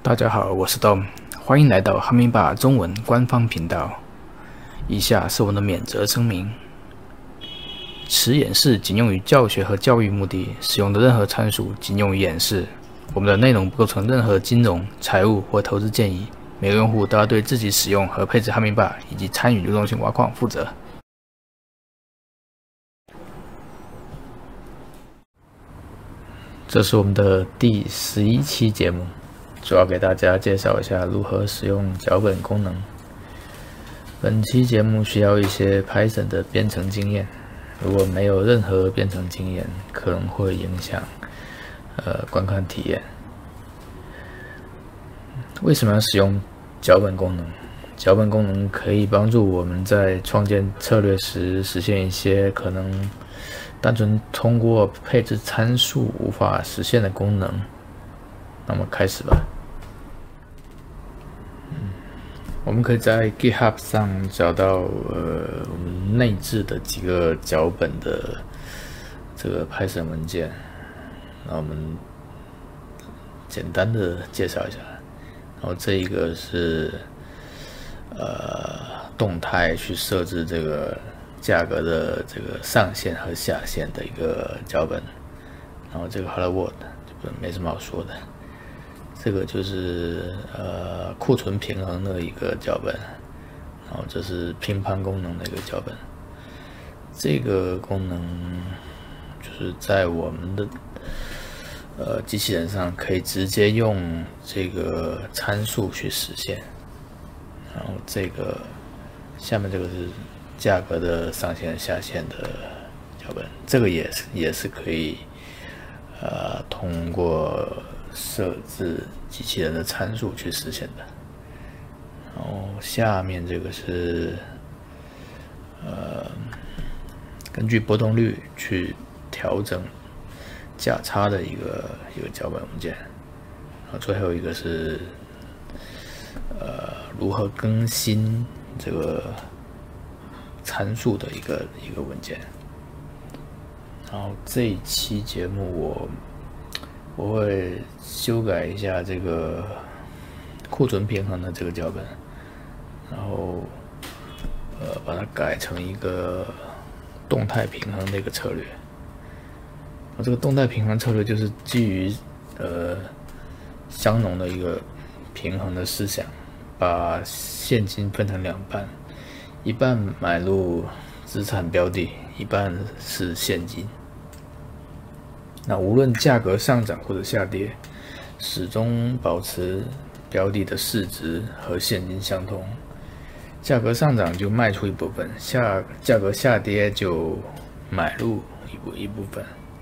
大家好，我是 Dom， 欢迎来到哈密巴中文官方频道。以下是我的免责声明：此演示仅用于教学和教育目的，使用的任何参数仅用于演示。我们的内容不构成任何金融、财务或投资建议。每个用户都要对自己使用和配置哈密巴以及参与流动性挖矿负责。这是我们的第11期节目，主要给大家介绍一下如何使用脚本功能。本期节目需要一些 Python 的编程经验，如果没有任何编程经验，可能会影响观看体验。为什么要使用脚本功能？脚本功能可以帮助我们在创建策略时实现一些可能单纯通过配置参数无法实现的功能。那么开始吧。我们可以在 GitHub 上找到我们内置的几个脚本的这个 Python 文件。那我们简单的介绍一下。然后这一个是动态去设置这个价格的这个上限和下限的一个脚本。然后这个 Hello World 就没什么好说的。这个就是库存平衡的一个脚本，然后这是拼盘功能的一个脚本。这个功能就是在我们的机器人上可以直接用这个参数去实现。然后这个下面这个是价格的上限下限的脚本，这个也是可以通过设置机器人的参数去实现的。然后下面这个是根据波动率去调整价差的一个脚本文件。然后最后一个是如何更新这个参数的一个文件。然后这一期节目我会修改一下这个库存平衡的这个脚本，然后把它改成一个动态平衡的一个策略。这个动态平衡策略就是基于香农的一个平衡的思想，把现金分成两半，一半买入资产标的，一半是现金。那无论价格上涨或者下跌，始终保持标的的市值和现金相同。价格上涨就卖出一部分，价格下跌就买入一部分。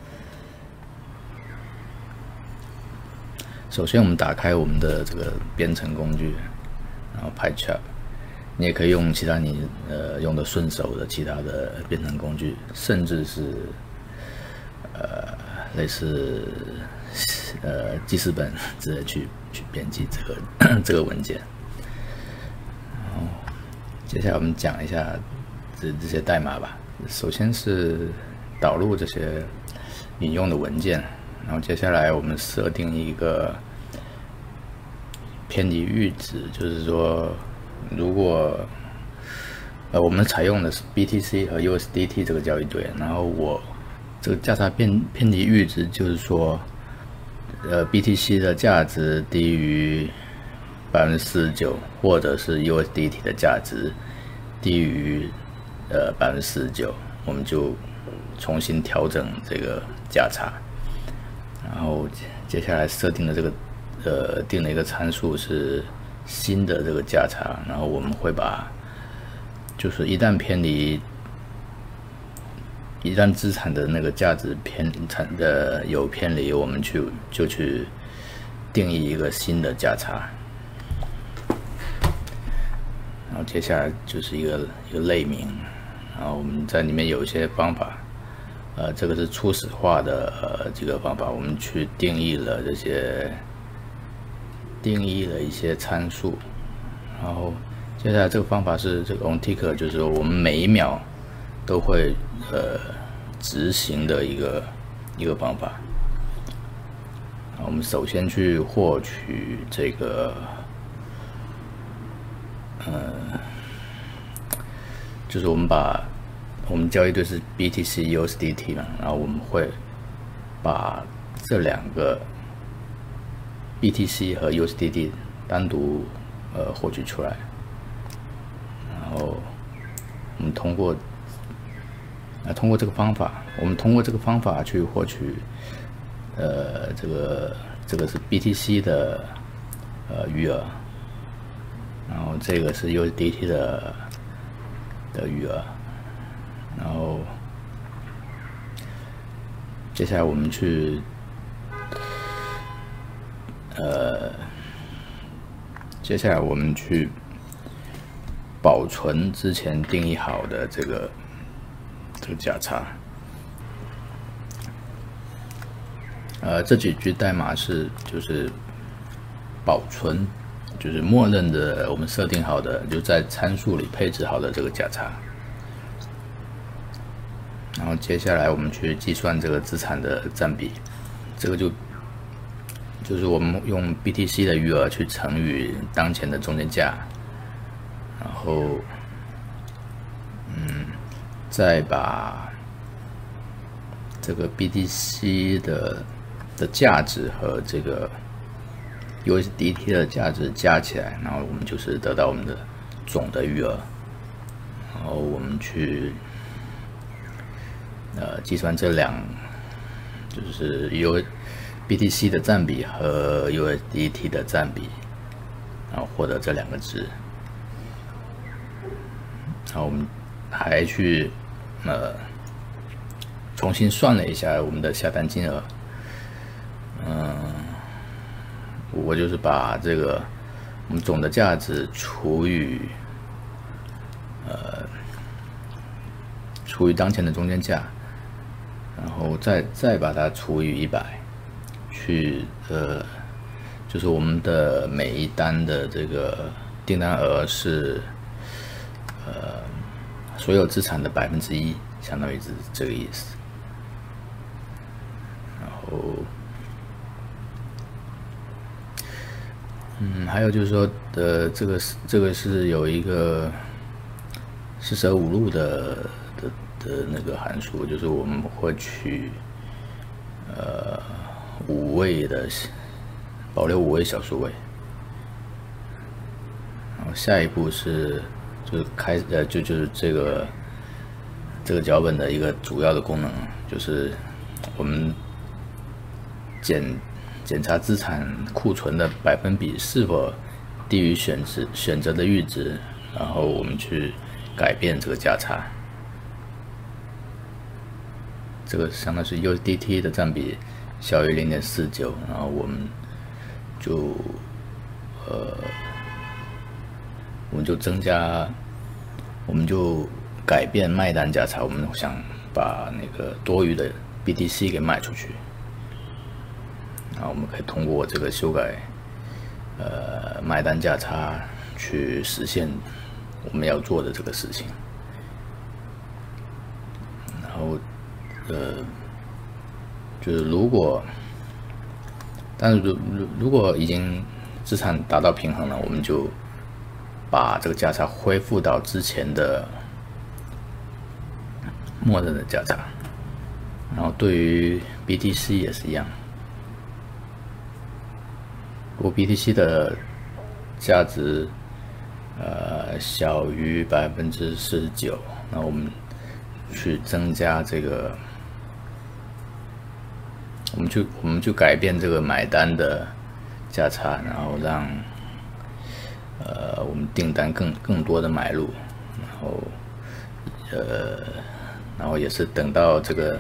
首先，我们打开我们的这个编程工具，然后 PyCharm， 你也可以用其他你用的顺手的其他的编程工具，甚至是类似记事本之类去编辑这个文件。然后接下来我们讲一下这些代码吧。首先是导入这些引用的文件，然后接下来我们设定一个偏离阈值，就是说如果我们采用的是 BTC 和 USDT 这个交易对，然后我这个价差偏离阈值就是说BTC 的价值低于49%，或者是 USDT 的价值低于49%，我们就重新调整这个价差。然后接下来设定的这个定了一个参数是新的这个价差，然后我们会把就是一旦资产的那个价值有偏离，我们就去定义一个新的价差。然后接下来就是一个类名，然后我们在里面有一些方法，这个是初始化的这个方法，我们去定义了一些参数。然后接下来这个方法是这个 onTick， 就是说我们每一秒都会执行的一个方法。 我们首先去获取这个，就是我们交易对是 BTC USDT 嘛，然后我们会把这两个 BTC 和 USDT 单独获取出来，然后我们通过这个方法，去获取这个是 BTC 的余额，然后这个是 USDT 的余额，然后接下来我们去保存之前定义好的这个价差。这几句代码就是保存，就是默认的我们设定好的，就在参数里配置好的这个价差。然后接下来我们去计算这个资产的占比，这个就是我们用 BTC 的余额去乘以当前的中间价，然后再把这个 BTC 的价值和这个 USDT 的价值加起来，然后我们就是得到我们的总的余额，然后我们去计算这就是 BTC 的占比和 USDT 的占比，然后获得这两个值。然后我们还去重新算了一下我们的下单金额。我就是把这个我们总的价值除以当前的中间价，然后再把它除以100，去就是我们的每一单的这个订单额是所有资产的1%，相当于是这个意思。然后还有就是说这个是有一个四舍五入的那个函数，就是我们会取保留5位小数位。然后下一步就是就是这个脚本的一个主要的功能，就是我们检查资产库存的比是否低于选择的阈值，然后我们去改变这个价差。这个相当是 USDT 的占比小于 0.49， 然后我们就改变卖单价差，我们想把那个多余的 BTC 给卖出去。然后我们可以通过这个修改卖单价差去实现我们要做的这个事情。然后就是如果已经资产达到平衡了，我们就把这个价差恢复到之前的默认的价差。然后对于 BTC 也是一样，如果 BTC 的价值小于49%，那我们去增加这个，我们就改变这个买单的价差，然后让我们订单更多的买入，然后也是等到这个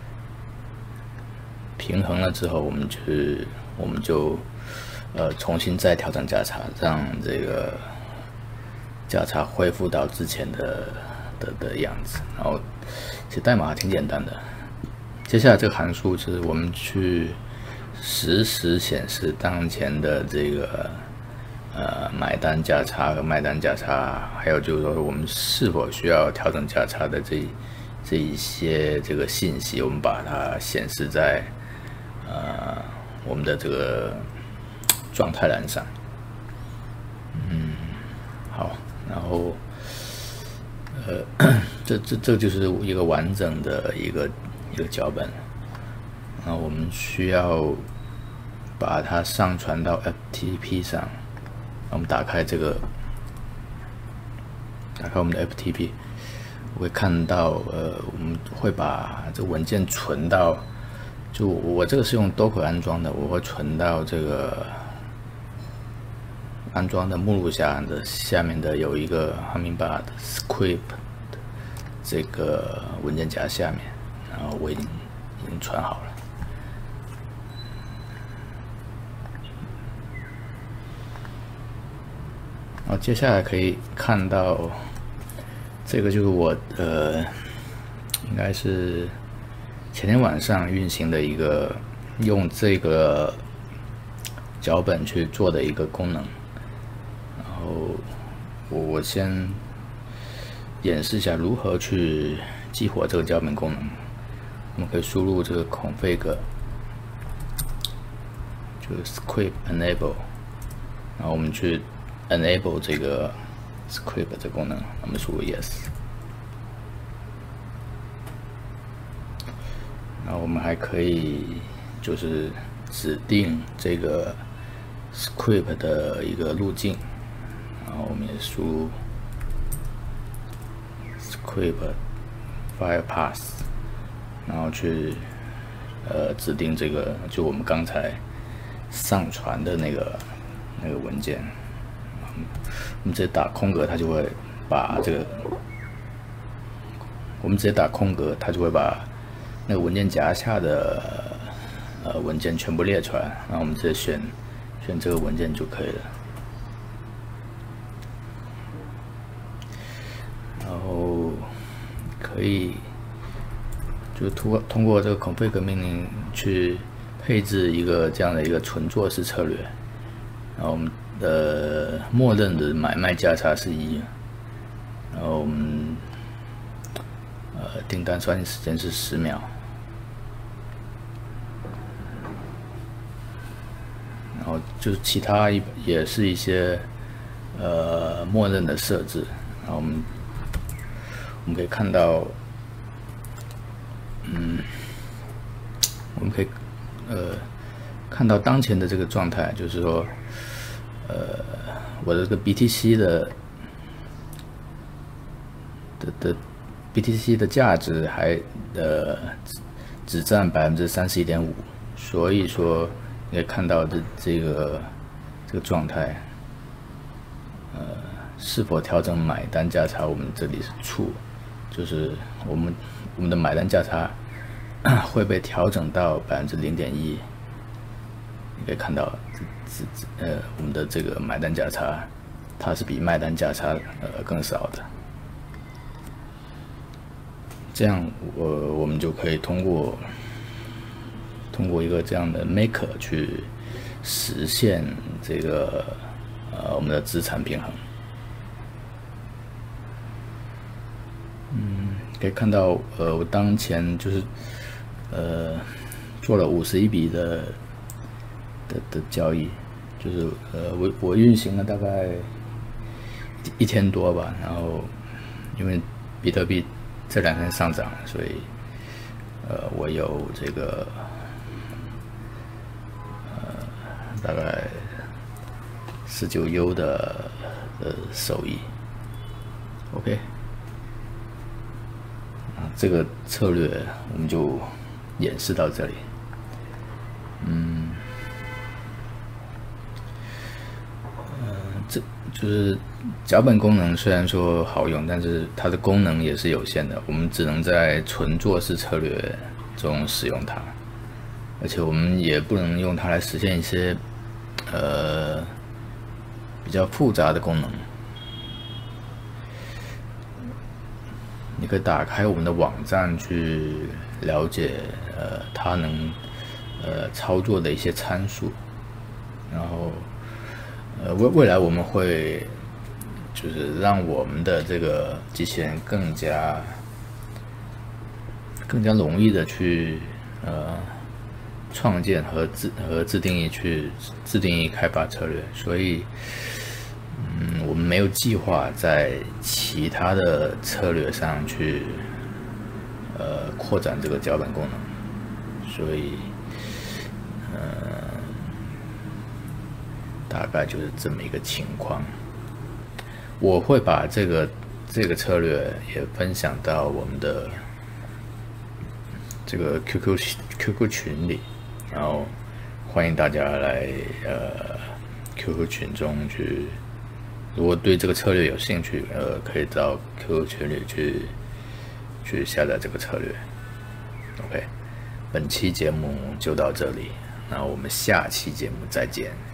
平衡了之后，我们就重新再调整价差，让这个价差恢复到之前的样子。然后其实代码挺简单的。接下来这个函数是我们去实时显示当前的这个买单价差和卖单价差，还有就是说我们是否需要调整价差的这一些这个信息，我们把它显示在我们的这个状态栏上。好，然后这就是一个完整的一个脚本。然后我们需要把它上传到 FTP 上。我们打开我们的 FTP， 会看到我们会把这个文件存到，就我这个是用 Docker 安装的，我会存到这个安装的目录下面的有一个 Hummingbird Script 这个文件夹下面，然后我已经传好了。然后接下来可以看到，这个就是我应该是前天晚上运行的一个用这个脚本去做的一个功能。然后我先演示一下如何去激活这个脚本功能。我们可以输入这个 config， 就是 script enable， 然后我们去 enable 这个 script 这个功能，我们输入 yes。然后我们还可以就是指定这个 script 的一个路径，然后我们也输入 script file path， 然后去指定这个就我们刚才上传的那个文件。我们直接打空格，它就会把这个，我们直接打空格，它就会把那个文件夹下的文件全部列出来，然后我们直接选这个文件就可以了。然后可以就通过这个 config 命令去配置一个这样的一个纯做式策略。然后我们默认的买卖价差是1，然后我们订单刷新时间是10秒，然后就是其他也是一些默认的设置。然后我们可以看到，我们可以看到当前的这个状态，就是说。我的这个 BTC 的 BTC 的价值还只占31.5%，所以说你可以看到这个状态，是否调整买单价差？我们这里是 true， 就是我们的买单价差会被调整到0.1%，你可以看到。我们的这个买单价差，它是比卖单价差更少的。这样我们就可以通过一个这样的 maker 去实现这个我们的资产平衡。可以看到我当前就是做了51笔的交易。就是我运行了大概1天多吧，然后因为比特币这2天上涨，所以我有这个大概19U 的收益。OK， 这个策略我们就演示到这里。这就是脚本功能虽然说好用，但是它的功能也是有限的，我们只能在纯做式策略中使用它，而且我们也不能用它来实现一些比较复杂的功能。你可以打开我们的网站去了解它能操作的一些参数，然后未来我们会就是让我们的这个机器人更加容易的去创建和自定义开发策略，所以我们没有计划在其他的策略上去扩展这个脚本功能，所以大概就是这么一个情况。我会把这个策略也分享到我们的这个 QQ 群里，然后欢迎大家来QQ 群中去，如果对这个策略有兴趣，可以到 QQ 群里去下载这个策略。OK， 本期节目就到这里，那我们下期节目再见。